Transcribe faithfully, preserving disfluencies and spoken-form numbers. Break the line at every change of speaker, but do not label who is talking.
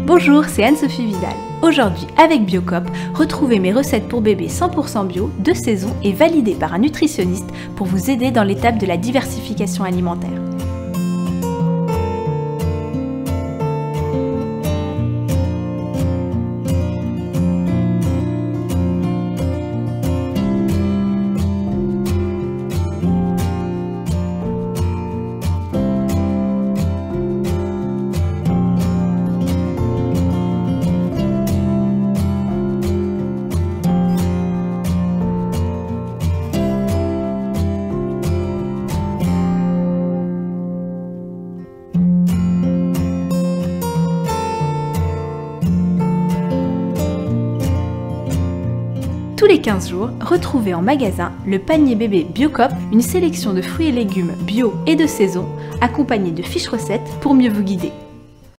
Bonjour, c'est Anne-Sophie Vidal. Aujourd'hui, avec Biocop, retrouvez mes recettes pour bébés cent pour cent bio, de saison et validées par un nutritionniste pour vous aider dans l'étape de la diversification alimentaire. Tous les quinze jours, retrouvez en magasin le panier bébé Biocop, une sélection de fruits et légumes bio et de saison, accompagnés de fiches recettes pour mieux vous guider.